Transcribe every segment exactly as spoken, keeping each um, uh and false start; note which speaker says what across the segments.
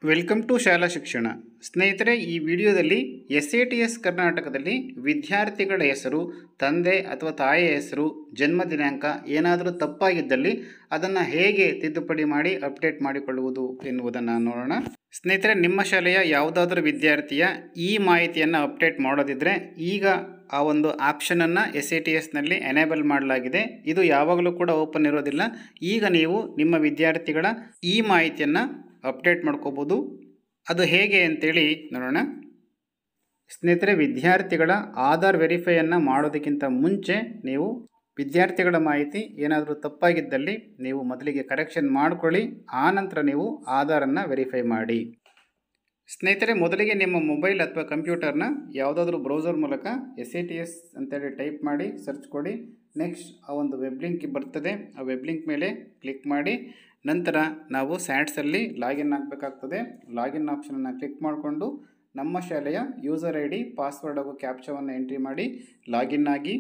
Speaker 1: Welcome to ಶಾಲಾ ಶಿಕ್ಷಣ. ಸ್ನೇಹಿತರೆ, ಈ ವಿಡಿಯೋದಲ್ಲಿ ಎಸ್ ಎ ಟಿ ಎಸ್ ಕರ್ನಾಟಕದಲ್ಲಿ ವಿದ್ಯಾರ್ಥಿಗಳ ಹೆಸರು, ತಂದೆ ಅಥವಾ ತಾಯಿಯ ಹೆಸರು, ಜನ್ಮ ದಿನಾಂಕ ಏನಾದರೂ ತಪ್ಪಾಗಿದ್ದಲ್ಲಿ ಅದನ್ನು ಹೇಗೆ ತಿದ್ದುಪಡಿ ಮಾಡಿ ಅಪ್ಡೇಟ್ ಮಾಡಿಕೊಳ್ಳುವುದು ಎನ್ನುವುದನ್ನು ನೋಡೋಣ. ಸ್ನೇಹಿತರೆ, ನಿಮ್ಮ ಶಾಲೆಯ ಯಾವುದಾದ್ರೂ ವಿದ್ಯಾರ್ಥಿಯ ಈ ಮಾಹಿತಿಯನ್ನು ಅಪ್ಡೇಟ್ ಮಾಡೋದಿದ್ದರೆ ಈಗ ಆ ಒಂದು ಆಪ್ಷನನ್ನು ಎಸ್ ಎ ಟಿ ಎಸ್ನಲ್ಲಿ ಎನೇಬಲ್ ಮಾಡಲಾಗಿದೆ. ಇದು ಯಾವಾಗಲೂ ಕೂಡ ಓಪನ್ ಇರೋದಿಲ್ಲ. ಈಗ ನೀವು ನಿಮ್ಮ ವಿದ್ಯಾರ್ಥಿಗಳ ಈ ಮಾಹಿತಿಯನ್ನು ಅಪ್ಡೇಟ್ ಮಾಡ್ಕೋಬೋದು. ಅದು ಹೇಗೆ ಅಂತೇಳಿ ನೋಡೋಣ. ಸ್ನೇಹಿತರೆ, ವಿದ್ಯಾರ್ಥಿಗಳ ಆಧಾರ್ ವೆರಿಫೈಯನ್ನು ಮಾಡೋದಕ್ಕಿಂತ ಮುಂಚೆ ನೀವು ವಿದ್ಯಾರ್ಥಿಗಳ ಮಾಹಿತಿ ಏನಾದರೂ ತಪ್ಪಾಗಿದ್ದಲ್ಲಿ ನೀವು ಮೊದಲಿಗೆ ಕರೆಕ್ಷನ್ ಮಾಡ್ಕೊಳ್ಳಿ. ಆನಂತರ ನೀವು ಆಧಾರನ್ನು ವೆರಿಫೈ ಮಾಡಿ. ಸ್ನೇಹಿತರೆ, ಮೊದಲಿಗೆ ನಿಮ್ಮ ಮೊಬೈಲ್ ಅಥವಾ ಕಂಪ್ಯೂಟರ್ನ ಯಾವುದಾದ್ರೂ ಬ್ರೌಸರ್ ಮೂಲಕ ಎಸ್ ಎ ಟಿ ಎಸ್ ಅಂತೇಳಿ ಟೈಪ್ ಮಾಡಿ ಸರ್ಚ್ ಕೊಡಿ. ನೆಕ್ಸ್ಟ್ ಆ ಒಂದು ವೆಬ್ ಲಿಂಕ್ ಬರ್ತದೆ. ಆ ವೆಬ್ ಲಿಂಕ್ ಮೇಲೆ ಕ್ಲಿಕ್ ಮಾಡಿ ನಂತರ ನಾವು ಸ್ಯಾಟ್ಸಲ್ಲಿ ಲಾಗಿನ್ ಆಗಬೇಕಾಗ್ತದೆ. ಲಾಗಿನ್ ಆಪ್ಷನನ್ನು ಕ್ಲಿಕ್ ಮಾಡಿಕೊಂಡು ನಮ್ಮ ಶಾಲೆಯ ಯೂಸರ್ ಐ ಡಿ, ಪಾಸ್ವರ್ಡ್ ಹಾಗೂ ಕ್ಯಾಪ್ಚಾವನ್ನು ಎಂಟ್ರಿ ಮಾಡಿ ಲಾಗಿನ್ ಆಗಿ.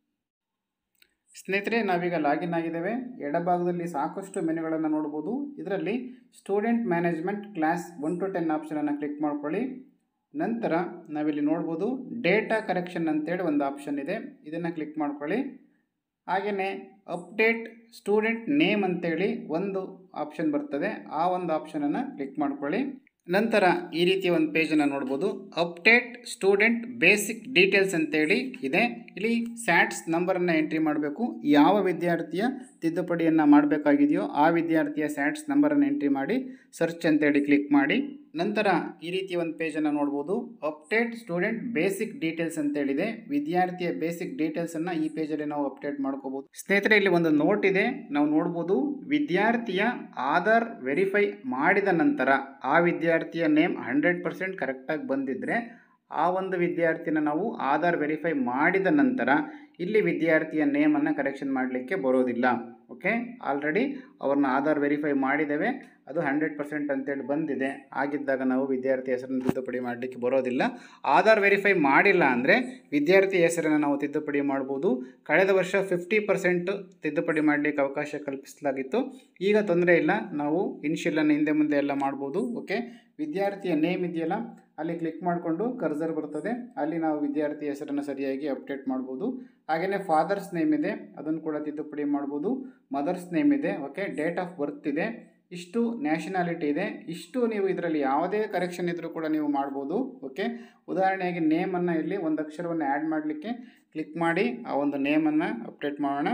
Speaker 1: ಸ್ನೇಹಿತರೆ, ನಾವೀಗ ಲಾಗಿನ್ ಆಗಿದ್ದೇವೆ. ಎಡಭಾಗದಲ್ಲಿ ಸಾಕಷ್ಟು ಮೆನುಗಳನ್ನು ನೋಡ್ಬೋದು. ಇದರಲ್ಲಿ student management class one to ten ಆಪ್ಷನನ್ನು ಕ್ಲಿಕ್ ಮಾಡ್ಕೊಳ್ಳಿ. ನಂತರ ನಾವಿಲ್ಲಿ ನೋಡ್ಬೋದು ಡೇಟಾ ಕರೆಕ್ಷನ್ ಅಂತೇಳಿ ಒಂದು ಆಪ್ಷನ್ ಇದೆ. ಇದನ್ನು ಕ್ಲಿಕ್ ಮಾಡ್ಕೊಳ್ಳಿ. ಹಾಗೆಯೇ ಅಪ್ಡೇಟ್ ಸ್ಟೂಡೆಂಟ್ ನೇಮ್ ಅಂತೇಳಿ ಒಂದು ಆಪ್ಷನ್ ಬರ್ತದೆ. ಆ ಒಂದು ಆಪ್ಷನನ್ನು ಕ್ಲಿಕ್ ಮಾಡ್ಕೊಳ್ಳಿ. ನಂತರ ಈ ರೀತಿಯ ಒಂದು ಪೇಜನ್ನು ನೋಡ್ಬೋದು. ಅಪ್ಡೇಟ್ ಸ್ಟೂಡೆಂಟ್ ಬೇಸಿಕ್ ಡೀಟೇಲ್ಸ್ ಅಂತೇಳಿ ಇದೆ. ಇಲ್ಲಿ ಸ್ಯಾಟ್ಸ್ ನಂಬರನ್ನು ಎಂಟ್ರಿ ಮಾಡಬೇಕು. ಯಾವ ವಿದ್ಯಾರ್ಥಿಯ ತಿದ್ದುಪಡಿಯನ್ನು ಮಾಡಬೇಕಾಗಿದೆಯೋ ಆ ವಿದ್ಯಾರ್ಥಿಯ ಸ್ಯಾಟ್ಸ್ ನಂಬರನ್ನು ಎಂಟ್ರಿ ಮಾಡಿ ಸರ್ಚ್ ಅಂತೇಳಿ ಕ್ಲಿಕ್ ಮಾಡಿ. ನಂತರ ಈ ರೀತಿಯ ಒಂದು ಪೇಜನ್ನು ನೋಡ್ಬೋದು. ಅಪ್ಡೇಟ್ ಸ್ಟೂಡೆಂಟ್ ಬೇಸಿಕ್ ಡೀಟೇಲ್ಸ್ ಅಂತೇಳಿದೆ. ವಿದ್ಯಾರ್ಥಿಯ ಬೇಸಿಕ್ ಡೀಟೇಲ್ಸನ್ನು ಈ ಪೇಜಲ್ಲಿ ನಾವು ಅಪ್ಡೇಟ್ ಮಾಡ್ಕೋಬೋದು. ಸ್ನೇಹಿತರೆ, ಇಲ್ಲಿ ಒಂದು ನೋಟ್ ಇದೆ. ನಾವು ನೋಡ್ಬೋದು ವಿದ್ಯಾರ್ಥಿಯ ಆಧಾರ್ ವೆರಿಫೈ ಮಾಡಿದ ನಂತರ ಆ ವಿದ್ಯಾರ್ಥಿಯ ನೇಮ್ ಹಂಡ್ರೆಡ್ ಪರ್ಸೆಂಟ್ ಕರೆಕ್ಟಾಗಿ ಬಂದಿದ್ದರೆ ಆ ಒಂದು ವಿದ್ಯಾರ್ಥಿನ ನಾವು ಆಧಾರ್ ವೆರಿಫೈ ಮಾಡಿದ ನಂತರ ಇಲ್ಲಿ ವಿದ್ಯಾರ್ಥಿಯ ನೇಮನ್ನು ಕರೆಕ್ಷನ್ ಮಾಡಲಿಕ್ಕೆ ಬರೋದಿಲ್ಲ. ಓಕೆ, ಆಲ್ರೆಡಿ ಅವ್ರನ್ನ ಆಧಾರ್ ವೆರಿಫೈ ಮಾಡಿದ್ದೇವೆ, ಅದು ಹಂಡ್ರೆಡ್ ಪರ್ಸೆಂಟ್ ಅಂತೇಳಿ ಬಂದಿದೆ. ಆಗಿದ್ದಾಗ ನಾವು ವಿದ್ಯಾರ್ಥಿ ಹೆಸರನ್ನು ತಿದ್ದುಪಡಿ ಮಾಡಲಿಕ್ಕೆ ಬರೋದಿಲ್ಲ. ಆಧಾರ್ ವೆರಿಫೈ ಮಾಡಿಲ್ಲ ಅಂದರೆ ವಿದ್ಯಾರ್ಥಿ ಹೆಸರನ್ನು ನಾವು ತಿದ್ದುಪಡಿ ಮಾಡ್ಬೋದು. ಕಳೆದ ವರ್ಷ ಫಿಫ್ಟಿ ಪರ್ಸೆಂಟ್ ತಿದ್ದುಪಡಿ ಮಾಡಲಿಕ್ಕೆ ಅವಕಾಶ ಕಲ್ಪಿಸಲಾಗಿತ್ತು. ಈಗ ತೊಂದರೆ ಇಲ್ಲ, ನಾವು ಇನಿಷಿಯಲನ್ನು ಹಿಂದೆ ಮುಂದೆ ಎಲ್ಲ ಮಾಡ್ಬೋದು. ಓಕೆ, ವಿದ್ಯಾರ್ಥಿಯ ನೇಮ್ ಇದೆಯಲ್ಲ ಅಲ್ಲಿ ಕ್ಲಿಕ್ ಮಾಡಿಕೊಂಡು ಕರ್ಸರ್ ಬರ್ತದೆ. ಅಲ್ಲಿ ನಾವು ವಿದ್ಯಾರ್ಥಿ ಹೆಸರನ್ನು ಸರಿಯಾಗಿ ಅಪ್ಡೇಟ್ ಮಾಡ್ಬೋದು. ಹಾಗೆಯೇ ಫಾದರ್ಸ್ ನೇಮ್ ಇದೆ, ಅದನ್ನು ಕೂಡ ತಿದ್ದುಪಡಿ ಮಾಡ್ಬೋದು. ಮದರ್ಸ್ ನೇಮ್ ಇದೆ. ಓಕೆ, ಡೇಟ್ ಆಫ್ ಬರ್ತ್ ಇದೆ. ಇಷ್ಟು ನ್ಯಾಷನಾಲಿಟಿ ಇದೆ. ಇಷ್ಟು ನೀವು ಇದರಲ್ಲಿ ಯಾವುದೇ ಕರೆಕ್ಷನ್ ಇದ್ದರೂ ಕೂಡ ನೀವು ಮಾಡ್ಬೋದು. ಓಕೆ, ಉದಾಹರಣೆಯಾಗಿ ನೇಮನ್ನು ಇಲ್ಲಿ ಒಂದು ಅಕ್ಷರವನ್ನು ಆ್ಯಡ್ ಮಾಡಲಿಕ್ಕೆ ಕ್ಲಿಕ್ ಮಾಡಿ ಆ ಒಂದು ನೇಮನ್ನು ಅಪ್ಡೇಟ್ ಮಾಡೋಣ.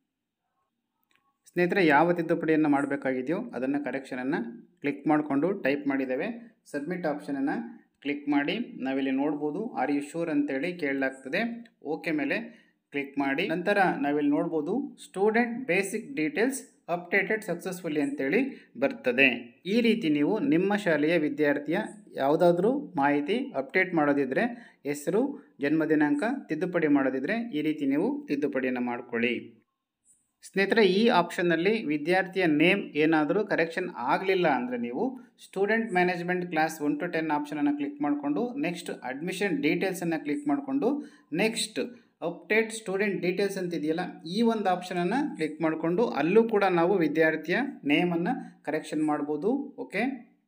Speaker 1: ಸ್ನೇಹಿತರೆ, ಯಾವ ತಿದ್ದುಪಡಿಯನ್ನು ಮಾಡಬೇಕಾಗಿದೆಯೋ ಅದನ್ನು ಕರೆಕ್ಷನನ್ನು ಕ್ಲಿಕ್ ಮಾಡಿಕೊಂಡು ಟೈಪ್ ಮಾಡಿದ್ದೇವೆ. ಸಬ್ಮಿಟ್ ಆಪ್ಷನನ್ನು ಕ್ಲಿಕ್ ಮಾಡಿ ನಾವಿಲ್ಲಿ ನೋಡ್ಬೋದು ಆರ್ ಯು ಶೂರ್ ಅಂತೇಳಿ ಕೇಳಲಾಗ್ತದೆ. ಓಕೆ ಮೇಲೆ ಕ್ಲಿಕ್ ಮಾಡಿ. ನಂತರ ನಾವಿಲ್ಲಿ ನೋಡ್ಬೋದು student basic details updated successfully ಅಂತೇಳಿ ಬರ್ತದೆ. ಈ ರೀತಿ ನೀವು ನಿಮ್ಮ ಶಾಲೆಯ ವಿದ್ಯಾರ್ಥಿಯ ಯಾವುದಾದ್ರೂ ಮಾಹಿತಿ ಅಪ್ಡೇಟ್ ಮಾಡೋದಿದ್ದರೆ, ಹೆಸರು, ಜನ್ಮ ದಿನಾಂಕ ತಿದ್ದುಪಡಿ ಮಾಡೋದಿದ್ದರೆ ಈ ರೀತಿ ನೀವು ತಿದ್ದುಪಡಿಯನ್ನು ಮಾಡ್ಕೊಳ್ಳಿ. ಸ್ನೇಹಿತರೆ, ಈ ಆಪ್ಷನ್ನಲ್ಲಿ ವಿದ್ಯಾರ್ಥಿಯ ನೇಮ್ ಏನಾದರೂ ಕರೆಕ್ಷನ್ ಆಗಲಿಲ್ಲ ಅಂದರೆ ನೀವು student management class one to ten ಆಪ್ಷನನ್ನು ಕ್ಲಿಕ್ ಮಾಡಿಕೊಂಡು ನೆಕ್ಸ್ಟ್ ಅಡ್ಮಿಷನ್ ಡೀಟೇಲ್ಸನ್ನು ಕ್ಲಿಕ್ ಮಾಡಿಕೊಂಡು ನೆಕ್ಸ್ಟ್ ಅಪ್ಡೇಟ್ ಸ್ಟೂಡೆಂಟ್ ಡೀಟೇಲ್ಸ್ ಅಂತಿದೆಯಲ್ಲ ಈ ಒಂದು ಆಪ್ಷನನ್ನು ಕ್ಲಿಕ್ ಮಾಡಿಕೊಂಡು ಅಲ್ಲೂ ಕೂಡ ನಾವು ವಿದ್ಯಾರ್ಥಿಯ ನೇಮನ್ನು ಕರೆಕ್ಷನ್ ಮಾಡ್ಬೋದು. ಓಕೆ,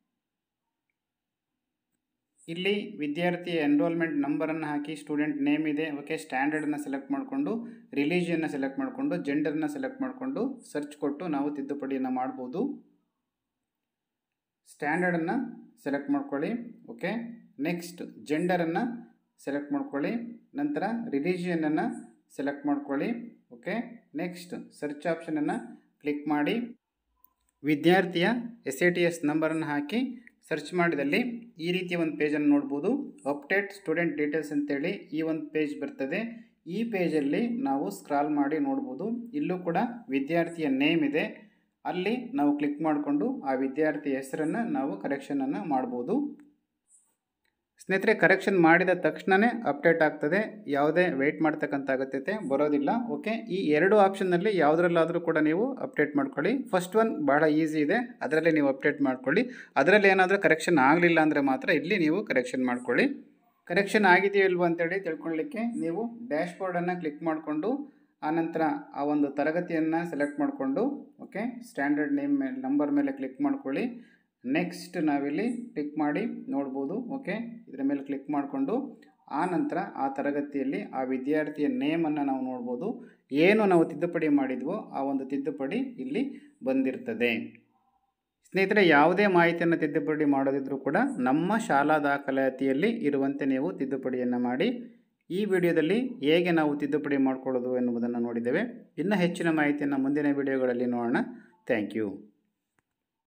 Speaker 1: ಇಲ್ಲಿ ವಿದ್ಯಾರ್ಥಿಯ ಎನ್ರೋಲ್ಮೆಂಟ್ ನಂಬರನ್ನು ಹಾಕಿ ಸ್ಟೂಡೆಂಟ್ ನೇಮ್ ಇದೆ. ಓಕೆ, ಸ್ಟ್ಯಾಂಡರ್ಡನ್ನು ಸೆಲೆಕ್ಟ್ ಮಾಡಿಕೊಂಡು ರಿಲಿಜಿಯನ್ನು ಸೆಲೆಕ್ಟ್ ಮಾಡಿಕೊಂಡು ಜೆಂಡರ್ನ ಸೆಲೆಕ್ಟ್ ಮಾಡಿಕೊಂಡು ಸರ್ಚ್ ಕೊಟ್ಟು ನಾವು ತಿದ್ದುಪಡಿಯನ್ನು ಮಾಡ್ಬೋದು. ಸ್ಟ್ಯಾಂಡರ್ಡನ್ನು ಸೆಲೆಕ್ಟ್ ಮಾಡ್ಕೊಳ್ಳಿ. ಓಕೆ, ನೆಕ್ಸ್ಟ್ ಜೆಂಡರನ್ನು ಸೆಲೆಕ್ಟ್ ಮಾಡ್ಕೊಳ್ಳಿ. ನಂತರ ರಿಲಿಜಿಯನನ್ನು ಸೆಲೆಕ್ಟ್ ಮಾಡ್ಕೊಳ್ಳಿ. ಓಕೆ, ನೆಕ್ಸ್ಟ್ ಸರ್ಚ್ ಆಪ್ಷನನ್ನು ಕ್ಲಿಕ್ ಮಾಡಿ ವಿದ್ಯಾರ್ಥಿಯ ಎಸ್ ಎ ಟಿ ಎಸ್ ನಂಬರನ್ನು ಹಾಕಿ ಸರ್ಚ್ ಮಾಡಿದಲ್ಲಿ ಈ ರೀತಿಯ ಒಂದು ಪೇಜನ್ನು ನೋಡ್ಬೋದು. ಅಪ್ಡೇಟ್ ಸ್ಟೂಡೆಂಟ್ ಡೀಟೇಲ್ಸ್ ಅಂತೇಳಿ ಈ ಒಂದು ಪೇಜ್ ಬರ್ತದೆ. ಈ ಪೇಜಲ್ಲಿ ನಾವು ಸ್ಕ್ರಾಲ್ ಮಾಡಿ ನೋಡ್ಬೋದು. ಇಲ್ಲೂ ಕೂಡ ವಿದ್ಯಾರ್ಥಿಯ ನೇಮ್ ಇದೆ. ಅಲ್ಲಿ ನಾವು ಕ್ಲಿಕ್ ಮಾಡಿಕೊಂಡು ಆ ವಿದ್ಯಾರ್ಥಿ ಹೆಸರನ್ನು ನಾವು ಕರೆಕ್ಷನನ್ನು ಮಾಡ್ಬೋದು. ಸ್ನೇಹಿತರೆ, ಕರೆಕ್ಷನ್ ಮಾಡಿದ ತಕ್ಷಣವೇ ಅಪ್ಡೇಟ್ ಆಗ್ತದೆ. ಯಾವುದೇ ವೆಯ್ಟ್ ಮಾಡ್ತಕ್ಕಂಥ ಅಗತ್ಯತೆ ಬರೋದಿಲ್ಲ. ಓಕೆ, ಈ ಎರಡು ಆಪ್ಷನ್ನಲ್ಲಿ ಯಾವುದರಲ್ಲಾದರೂ ಕೂಡ ನೀವು ಅಪ್ಡೇಟ್ ಮಾಡ್ಕೊಳ್ಳಿ. ಫಸ್ಟ್ ಒನ್ ಭಾಳ ಈಸಿ ಇದೆ, ಅದರಲ್ಲಿ ನೀವು ಅಪ್ಡೇಟ್ ಮಾಡ್ಕೊಳ್ಳಿ. ಅದರಲ್ಲಿ ಏನಾದರೂ ಕರೆಕ್ಷನ್ ಆಗಲಿಲ್ಲ ಅಂದರೆ ಮಾತ್ರ ಇಲ್ಲಿ ನೀವು ಕರೆಕ್ಷನ್ ಮಾಡ್ಕೊಳ್ಳಿ. ಕರೆಕ್ಷನ್ ಆಗಿದೆಯೋ ಇಲ್ವೋ ಅಂತೇಳಿ ತಿಳ್ಕೊಳ್ಳಿಕ್ಕೆ ನೀವು ಡ್ಯಾಶ್ ಬೋರ್ಡನ್ನು ಕ್ಲಿಕ್ ಮಾಡಿಕೊಂಡು ಆನಂತರ ಆ ಒಂದು ತರಗತಿಯನ್ನು ಸೆಲೆಕ್ಟ್ ಮಾಡಿಕೊಂಡು ಓಕೆ ಸ್ಟ್ಯಾಂಡರ್ಡ್ ನೇಮ್ ಮೇಲೆ ನಂಬರ್ ಮೇಲೆ ಕ್ಲಿಕ್ ಮಾಡ್ಕೊಳ್ಳಿ. ನೆಕ್ಸ್ಟ್ ನಾವಿಲ್ಲಿ ಕ್ಲಿಕ್ ಮಾಡಿ ನೋಡ್ಬೋದು. ಓಕೆ, ಇದರ ಮೇಲೆ ಕ್ಲಿಕ್ ಮಾಡಿಕೊಂಡು ಆ ನಂತರ ಆ ತರಗತಿಯಲ್ಲಿ ಆ ವಿದ್ಯಾರ್ಥಿಯ ನೇಮನ್ನು ನಾವು ನೋಡ್ಬೋದು. ಏನು ನಾವು ತಿದ್ದುಪಡಿ ಮಾಡಿದ್ವೋ ಆ ಒಂದು ತಿದ್ದುಪಡಿ ಇಲ್ಲಿ ಬಂದಿರ್ತದೆ. ಸ್ನೇಹಿತರೆ, ಯಾವುದೇ ಮಾಹಿತಿಯನ್ನು ತಿದ್ದುಪಡಿ ಮಾಡೋದಿದ್ರೂ ಕೂಡ ನಮ್ಮ ಶಾಲಾ ದಾಖಲಾತಿಯಲ್ಲಿ ಇರುವಂತೆ ನೀವು ತಿದ್ದುಪಡಿಯನ್ನು ಮಾಡಿ. ಈ ವಿಡಿಯೋದಲ್ಲಿ ಹೇಗೆ ನಾವು ತಿದ್ದುಪಡಿ ಮಾಡಿಕೊಳ್ಳೋದು ಎನ್ನುವುದನ್ನು ನೋಡಿದ್ದೇವೆ. ಇನ್ನು ಹೆಚ್ಚಿನ ಮಾಹಿತಿಯನ್ನು ಮುಂದಿನ ವಿಡಿಯೋಗಳಲ್ಲಿ ನೋಡೋಣ. Thank you.